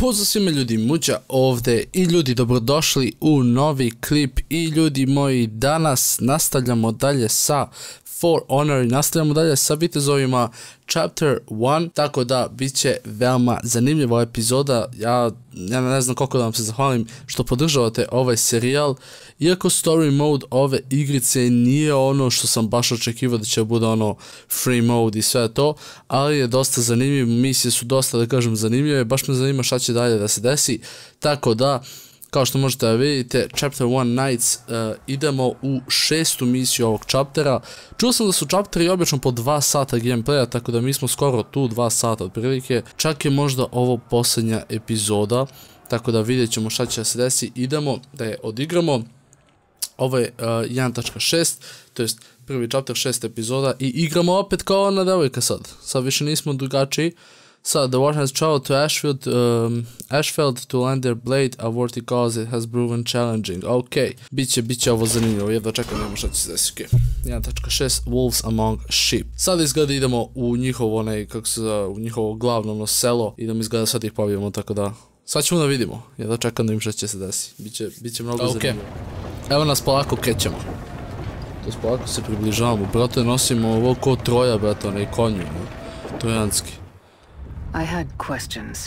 Pozdrav svima ljudi, Muđa ovdje i ljudi dobrodošli u novi klip i ljudi moji, danas nastavljamo dalje sa For Honor i nastavljamo dalje sa vitezovima Chapter 1, tako da bit će veoma zanimljiva epizoda. Ja ne znam koliko da vam se zahvalim što podržavate ovaj serijal, iako story mode ove igrice nije ono što sam baš očekivao da će bude ono free mode i sve to, ali je dosta zanimljiv, misije su dosta da kažem zanimljive, baš me zanima šta će dalje da se desi, tako da kao što možete da vidite, Chapter 1 Nights, idemo u 6. misiju ovog chaptera. Čuo sam da su chapteri obično po 2 sata gameplaya, tako da mi smo skoro tu 2 sata otprilike. Čak je možda ovo posljednja epizoda, tako da vidjet ćemo šta će da se desi. Idemo da je odigramo. Ovo je 1.6, to jest prvi chapter 6 epizoda i igramo opet kao ona devojka sad. Sad više nismo drugačiji. So, the war has traveled to Ashfield to land their blade, a worthy cause it has proven challenging. Ok, biće ovo zanimljivo, jedva čekam da imamo šta će se desiti. 1.6 Wolves among sheep. Sad izgleda idemo u njihovo u njihovo glavno selo i da mi izgleda sad ih pobijemo, tako da sad ćemo da vidimo, jedva čekam da im šta će se desiti. Biće mnogo zanimljivo. Evo nas polako krećemo. To polako se približavamo, brate, nosimo ovo ko Troja, brate, onaj konju, trojanski. I had questions.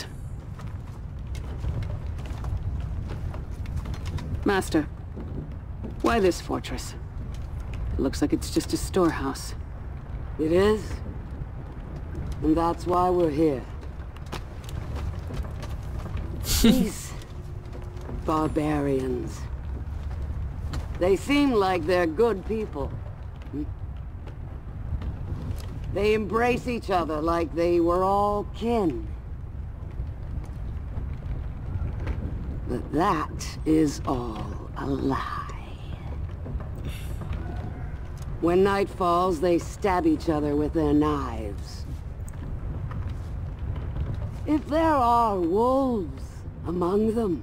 Master, why this fortress? It looks like it's just a storehouse. It is, and that's why we're here. These barbarians, they seem like they're good people. They embrace each other like they were all kin. But that is all a lie. When night falls, they stab each other with their knives. If there are wolves among them,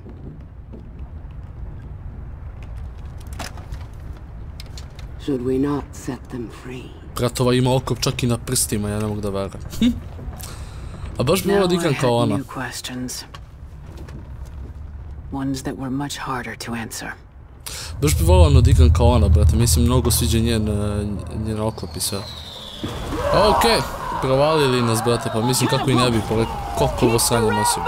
should we not set them free? Bratova ima okop čak i na prstima, ja ne mogu da verujem. A baš bi volao da igram kao ona. Baš bi volao da igram kao ona, brate, mislim mnogo sviđa njen oklop i sve. Okej, provalili nas, brate, pa mislim kako i ne bi, koliko ovo sranje nosimo.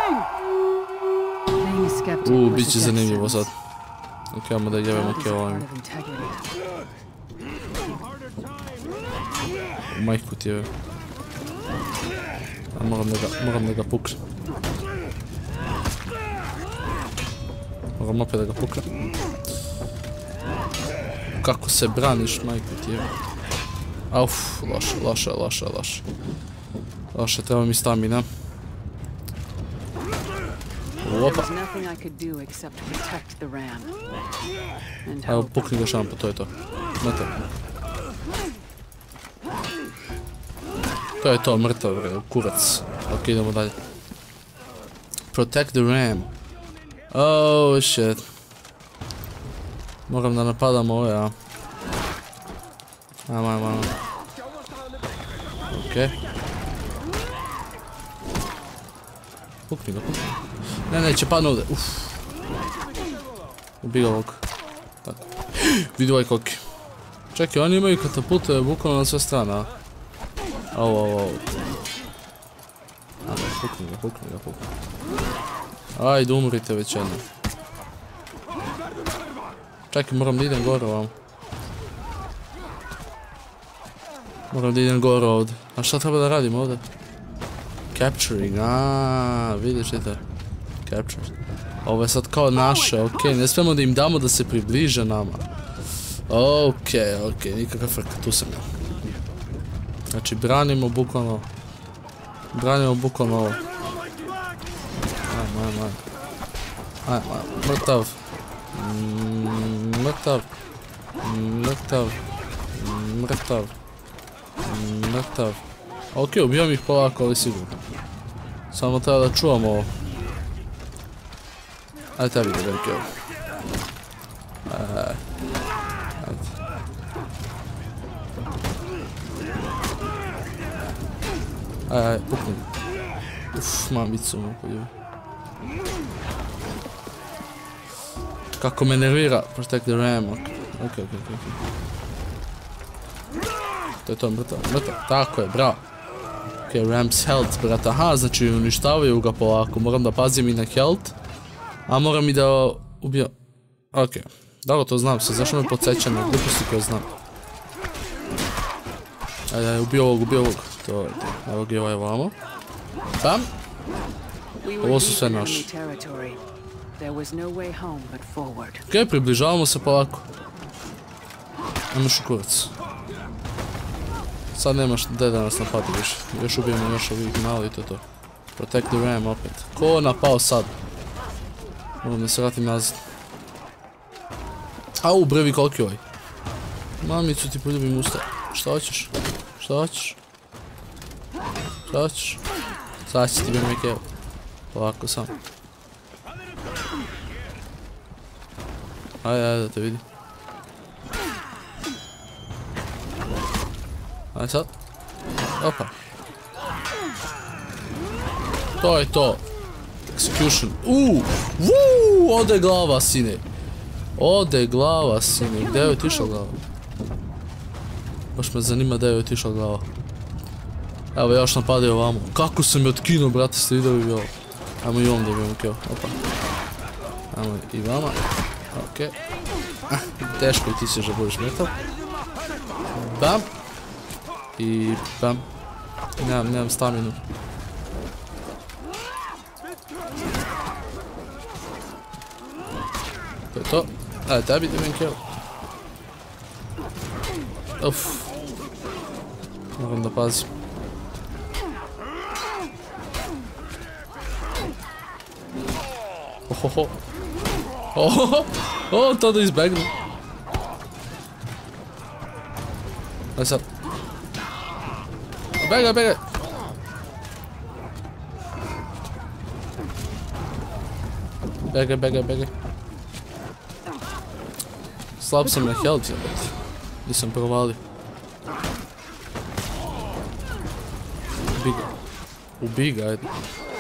Bit će zanimljivo sad. Ok, ajmo da jevemo ovim. Majku ti je. Moram da ga puknem. Moram opet da ga puknem. Kako se braniš, majku ti je. Auf, loše. Loše, treba mi stamina. Opa. Evo, pukni ga šampu, to je to. Mrtav. To je to, mrtav, kurac. Ok, idemo dalje. Protect the ram. Oh, shit. Moram da napadam ove, a. Ajmo. Ok. Pukni ga. Ne, neće padne ovdje. Ubij ovog. Tako. Vidi ovaj koki. Čekaj, oni imaju katapute bukvalno na sve strane, a? Au. Pukni ga. Ajde, umrite već jedno. Čekaj, moram da idem gore ovam. Ovdje. A šta treba da radim ovdje? Capturing, vidiš to. Capture. Ovo je sad kao naše, ok, ne smemo da im damo da se približe nama. Ok, nikakav frka, tu sam ja. Znači, branimo bukvalno ovo. Ajmo, mrtav. Ok, ubijam ih polako, ali sigurno. Samo treba da čuvamo ovo. Ajde, tebi da veliki ovo. Ajde, pukni. Uff, mamicu mu poljubi. Kako me nervira. Protect the ram. Ok. To je to, mrtav. Tako je, bravo. Ok, Ram's health, brata. Aha, znači uništavaju ga polako. Moram da pazim i na health. A moram i da ubijam. Ok. Dobro, to znam se. Zašto me podsjeća na gluposti koje znam? Ajde, ubio ovog. To je to. Evo ga ovaj ovamo. Bam. Ovo su sve naši. Ok, približavamo se polako. Nemaš u kurac. Sad nemaš gdje da nas napadi više. Još ubijemo još ovih malo i to je to. Protect the ram opet. Ko napao sad? Moram da se vratim nazad. Au, brevi koliki ovaj. Mamicu ti poljubim usta. Šta hoćeš? Sad će ti biti neke. Ovako sam. Ajde da te vidim. Ajde sad. Opa. To je to. Execution. Ode glava, sine. Gdje je otišla glava? Baš me zanima gdje je otišla glava. Evo još napadaju ovamo. Kako sam je otkinuo, brate, ste vidjeli ovo. Ajmo i ovom dobijem kill. Opa. Ajmo i vama. Ok. Teško i ti si že budeš metal. Bam. I bam. Nemam staminu. To je to. Ajde, tebi dobijem kill. Uff. Moram da pazim. To da izbegnu. Ajde sad. Begaj. Begaj. Slab sam na health, jebate. Nisam provalio. Ubij ga, ajde.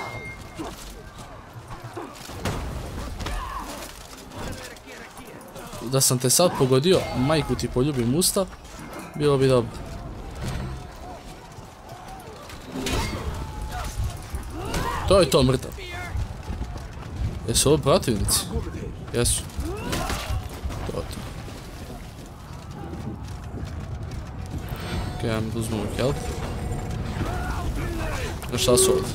Da sam te sad pogodio, majku ti poljubim usta, bilo bi dobro. To je to, mrtav. Jesu ovo protivnici? Jesu. To je to. Ok, ajmo da uzmemo health. Šta su ovdje?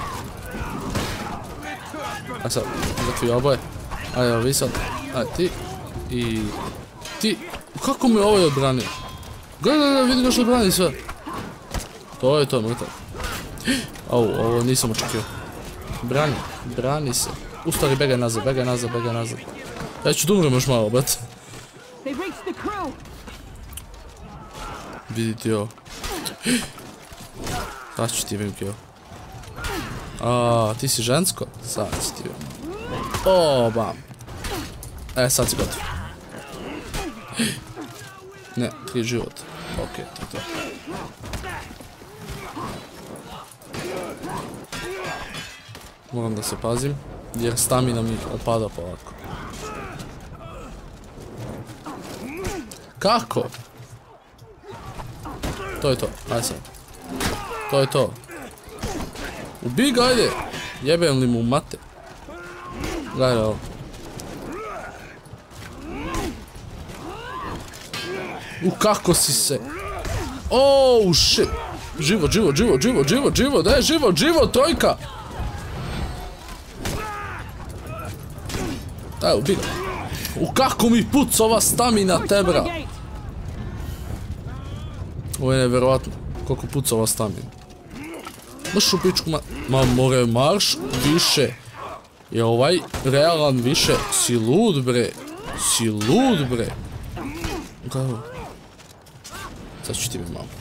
Ajde sad, zakvi oboje. Ajde, vi sad. Ajde, ti. I... Ti... Kako me ovaj odbranio? Gledaj, vidi ga što odbrani sve. To je to, mrtav. Ovo nisam očekio. Brani se. Ustari, begaj nazad. Ja ću da umrem još malo, brate. Vidite ovo. Sad ću ti vidim kill. Ti si žensko? Sad ću ti vidim. Bam. Sad si gotov. Ne, 3 života. Ok, to je to. Moram da se pazim, jer stamina mi opada polako. Kako? To je to, ajde sad. To je to. Ubij ga, ajde! Jebem li mu mate? Gledaj ovo. Kako si se... Shit! Život, daj, život, trojka! Daj, ubij ga. Kako mi puca ova stamina, tebra! Ovo je nevjerovatno. Koliko puca ova stamina. Marš u pičku more, marš više. Je ovaj realan više? Si lud, bre. Gledaj. Sad ću ti mi malo.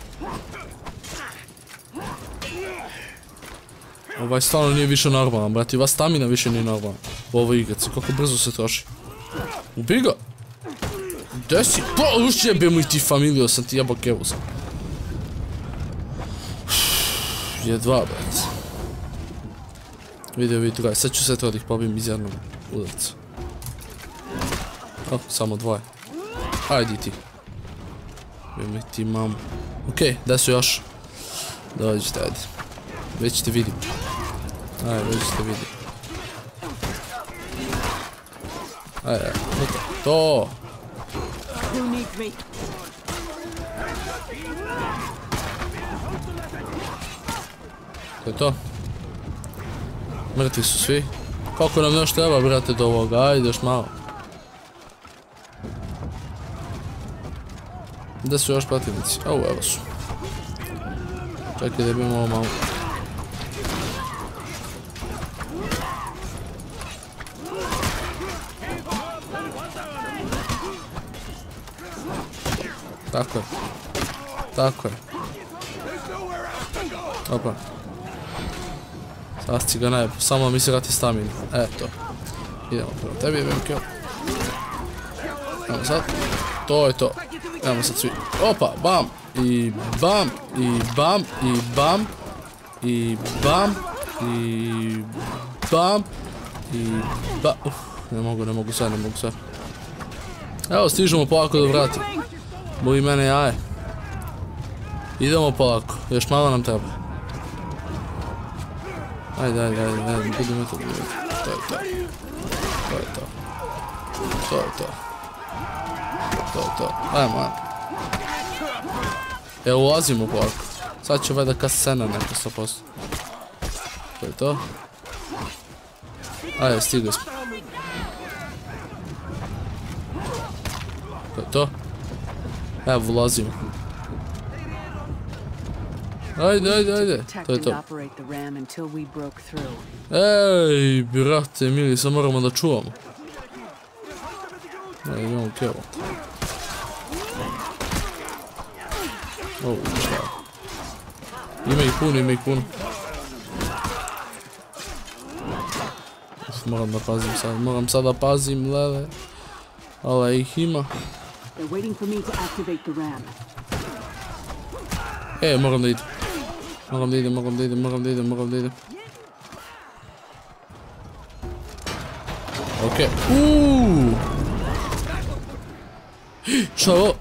Ovaj stvarno nije više normalan, brati. Ova stamina više nije normalna. U ovoj igrici. Kako brzo se troši. Ubij ga. Gdje si? Pa, ušćebe mu i ti familijo, sam ti jebao kevu sam. Jedva, brat. Vidio, gaj, sad ću sve to da ih pobijem iz jednog udarca. O, samo dvoje. Ajde ti. Vijeme ti mamu. Okej, gdje su još? Dođite, ajde. Već ćete vidim. Ajde, već ćete vidim. Ajde, to. To je to. Mrtvi su svi. Koliko nam još treba, brate, do ovoga? Ajde, još malo. Gdje su još protivnici? Evo su. Čekaj da bimo ovo malo. Tako je. Tako je. Opa. Sasci ga najbolj. Samo mi se vrati stamina. Eto. Idemo prvo tebi, jebem kill. Evo sad. To je to. Evo sad svi. Opa, bam. I bam. I bam. I bam. I bam. I bam. I bam. Ne mogu sad. Evo, stižemo polako da vratim. Boji mene jaje. Idemo polako. Još malo nam treba. Ajde. Budemo to. To je to. Ajmo. Evo, ulazimo polako. Sad će valjda kasena neka 100%. To je to. Ajde, stigli smo. To je to. Evo, ulazimo. Ajde. To je to. Ej, brate, mili, sad moramo da čuvamo. Ajde, imamo kevo. Šta? Ima ih puno. Moram da pazim sad, lele. Ale ih ima. Moram da idem. Okej. Šta je ovo?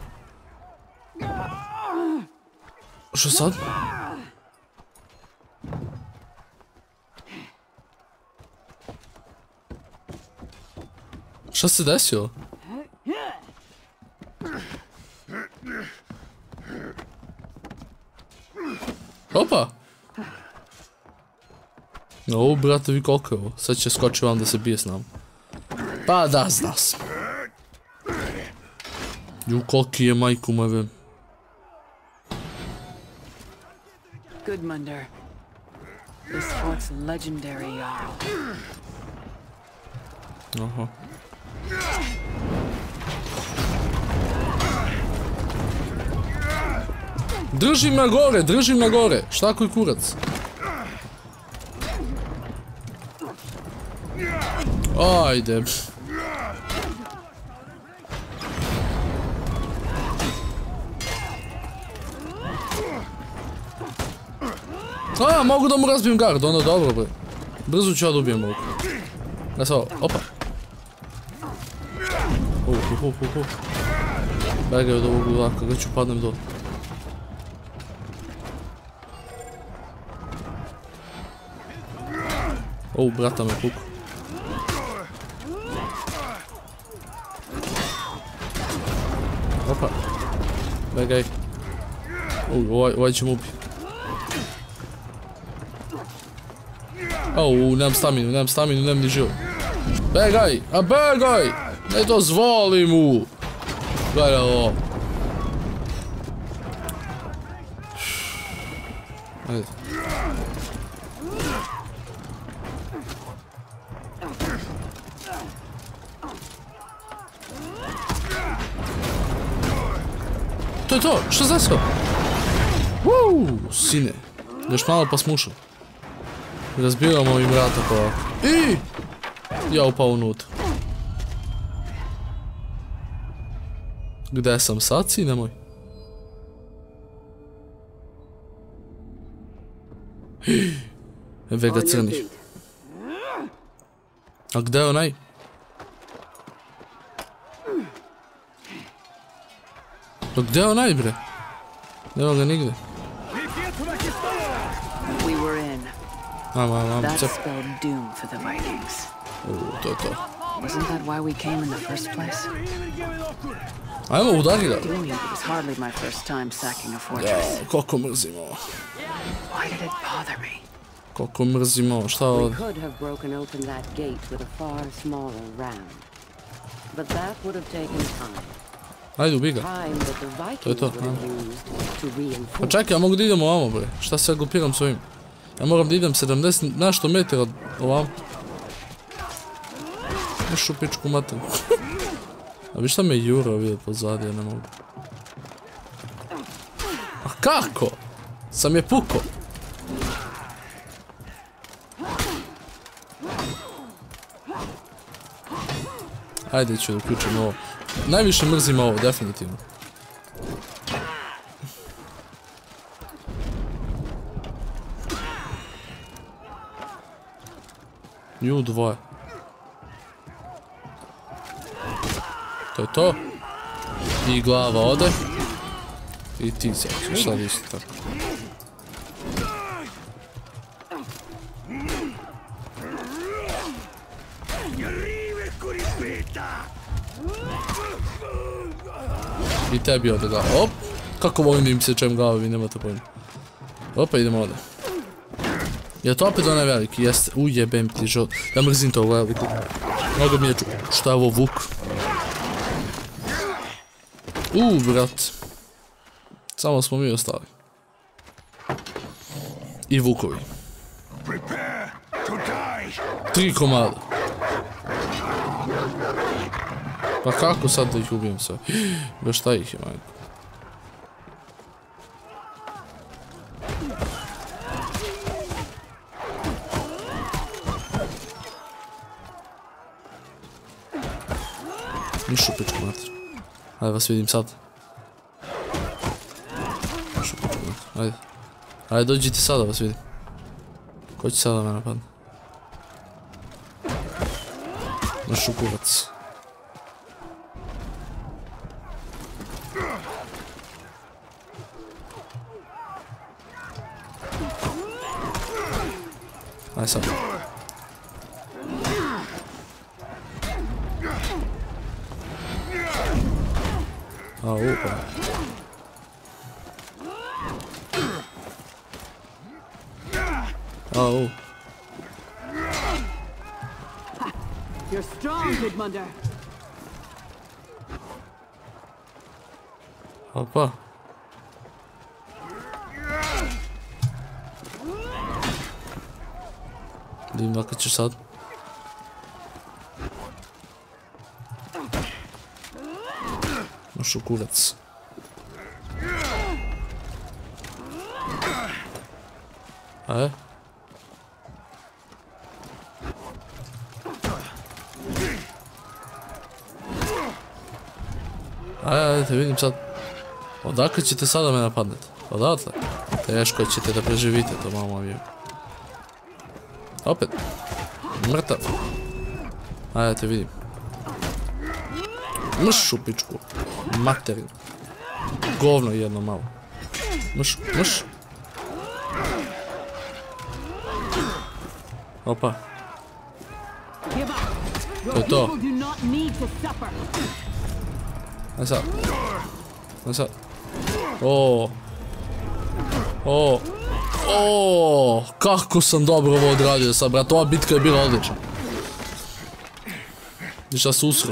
Što sad? Šta se desilo? Opa! Ovo, brate, vi koliko je ovo? Sad će skoči vam da se bije s nama. Pa da, zna sam. Ju, koliki je majku move. Gudmundur. This fort's legendary, Jarl. Aha. Držim na gore. Šta koji kurac? Ajde. Mogu da mu razbijem gard, onda dobro, bre. Brzo ću ja da ubijem ovog. Ja sad, opa. Begaj od ovog laka, gdje ću padnem dole. Brata me puku. Opa. Begaj. Ovaj će mu ubiti. Nemam staminu, nemam ni život. Begaj! Ne dozvoli mu! Gledaj ovo. Ajde. To je to! Što se desilo? Sine. Još malo pa smušao. Razbijamo ovim vrata polako. I ja upao unutra. Gde sam sad, sine moj? Vega crnih. A gde je onaj? Pa gde je onaj, bre? Nema ga nigde. We were in. That Cep. spelled doom for the Vikings. To je to. Wasn't that why we came in the first place? Ajmo, udari ga. Doing it was hardly my first time sacking a fortress. Koliko mrzim ovo. Why did it bother me? Koliko mrzim ovo, šta We ovdje? could have broken open that gate with a far smaller ram. But that would have taken time. Ajde, ubij ga. Time that the To je Vikings to, would have used to Pa reinforce. čekaj, ja mogu da idem ovamo, bre. Šta se ja grupiram s ovim? Ja moram da idem 70 nešto metara ovamo. Još u pičku materu. A vi šta me jura ovdje pozadije, ja ne mogu. A kako? Sam je puko. Ajde ću da uključim ovo. Najviše mrzim ovo, definitivno. Nju dvoje. To je to. I glava ode. I ti sad ćeš sad isto tako. I tebi ode glava. Op! Kako volim da im sečem glavu, vi nemate pojma. Opa, idemo ovdje. Je to opet onaj veliki? Jeste. Ujebem ti žot. Ja mrzim to veliku. Mnogo mi je ču... Šta je ovo, vuk? Brat. Samo smo mi ostali. I vukovi. 3 komada. Pa kako sad da ih ubijem sve? Ba šta ih je, majko? Nišu pičku mater. Ajde vas vidim sad. Nišu pičku mater. Ajde. Ajde dođite sada vas vidim. Ko će sada me napadne? Nišu kurac. Ajde sad. A, upa. A, You're strong, Gudmundr. Opa. Vidim da ćeš sad. Nošu kurac. Ajde. Ajde, te vidim sad. Odakle ćete sada me napadnete? Odatle? Teško ćete da preživite to, mamo vjeru. Opet. Mrtav. Ajde, te vidim. Mš u pičku. Materinu. Govno jedno malo. Mš. Opa. To je to. Ajde sad. Ajde sad. Kako sam dobro ovo odradio sad, brat. Ova bitka je bila odlična. Ništa se usro.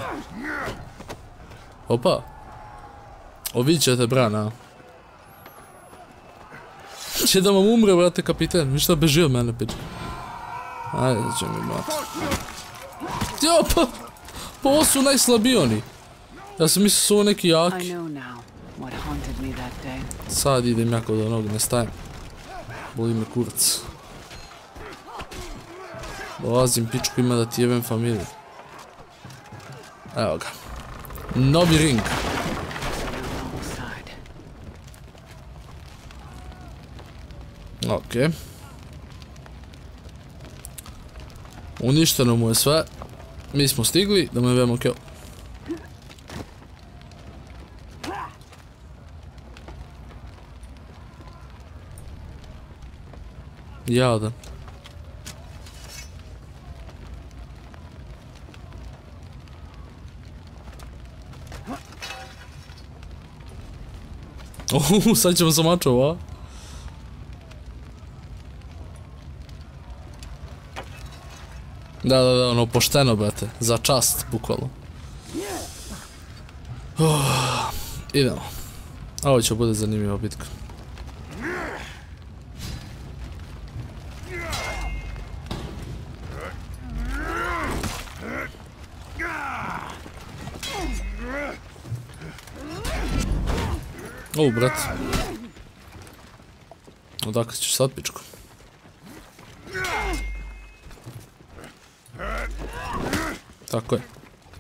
Opa. Vidit ćete brana. Će da vam umre, brate, kapiten. Ništa beži od mene, pička. Ajde, će mi mati. Opa! Pa ovo su najslabiji oni. Ja sam mislio su ovo neki jaki. Sad idem jako do onog, ne stajem. Boli me kurac. Dolazim, pičku ima da ti jebem familiju. Evo ga. Novi ring. Ok. Uništeno mu je sve. Mi smo stigli, da mu jebemo kill. Jadan. Sad ćemo sa mačom, a? Da, ono pošteno, brate. Za čast, bukvalno. Idemo. Ovo će bude zanimljiva bitka. Brate. Odakle ćeš sad, pičko? Tako je.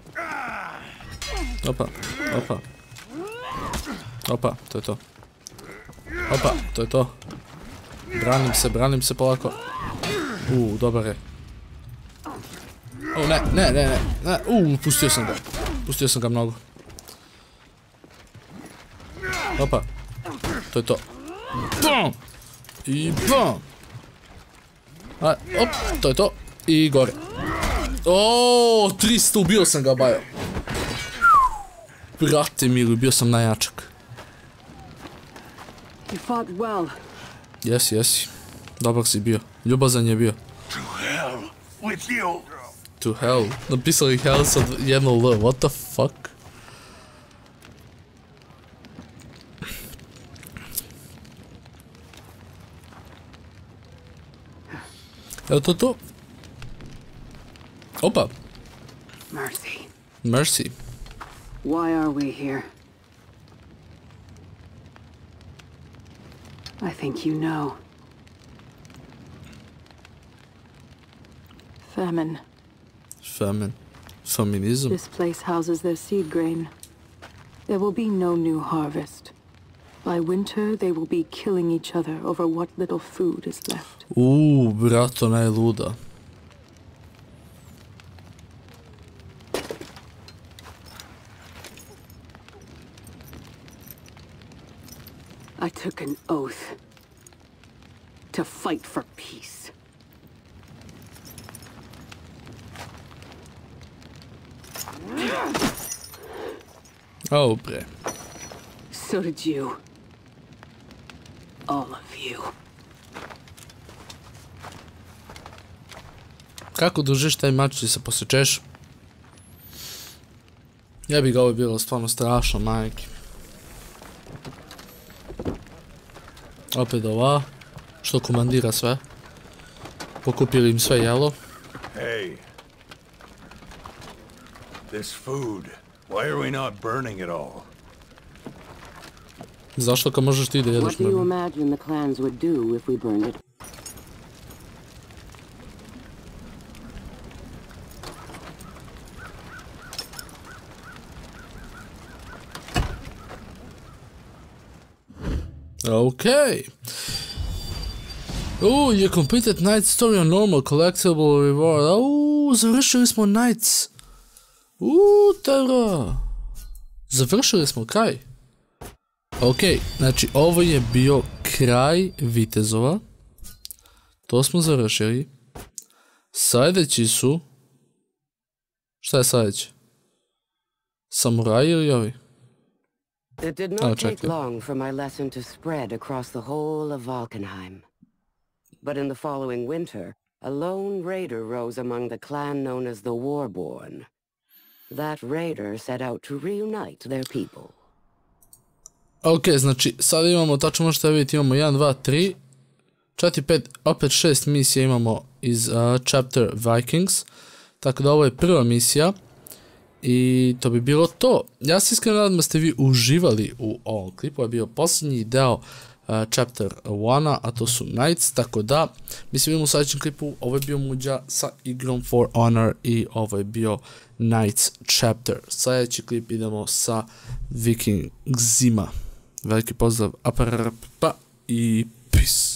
Opa, opa. Opa, to je to. Opa, to je to. Branim se polako. Dobar je. Ne. Pustio sam ga mnogo. Opa. To je to. Bum! I bum! Op, to je to. I gore. 300, ubio sam ga, bajo. Brate mili, bio sam najjačak. You fought well. Jesi. Dobar si bio. Ljubazan je bio. To hell with you. To hell. Napisali hell sa jedno L. What the fuck? Evo to. Opa. Mercy. Why are we here? I think you know. Famine. Feminism. This place houses their seed grain. There will be no new harvest. By winter, they will be killing each other over what little food is left. Brat, ona je luda. I took an oath to fight for peace. Bre. So did you. All of you. Kako držiš taj mač i se posječeš? Ja bi ga, ovo bilo stvarno strašno, majke. Opet ova, što komandira sve. Pokupili im sve jelo. Hey. This food. Why are we not burning it all? Zašto kad možeš ti da jedeš What do you imagine the clans would do if we burned it? Okay. You completed Night Story on Normal, collectible reward. Završili smo Nights. Tera. Završili smo kraj. Ok, znači ovo je bio kraj vitezova. To smo završili. Sljedeći su... Šta je sljedeći? Samuraji ili ovi? It did not take long for my lesson to spread across the whole of Valkenheim. But in the following winter, a lone raider rose among the clan known as the Warborn. That raider set out to reunite their people. Ok, znači sad imamo, tačno možete vidjeti, imamo 1, 2, 3, 4, 5, opet 6 misija imamo iz Chapter Vikings. Tako da ovo je prva misija. I to bi bilo to. Ja se iskreno nadam da ste vi uživali u ovom klipu. Ovo je bio posljednji deo Chapter 1, a to su Knights. Tako da, mi se vidimo u sljedećem klipu. Ovo je bio Muđa sa igrom For Honor i ovo je bio Knights Chapter. Sljedeći klip idemo sa Vikingsima. Veliki pozdrav, i peace.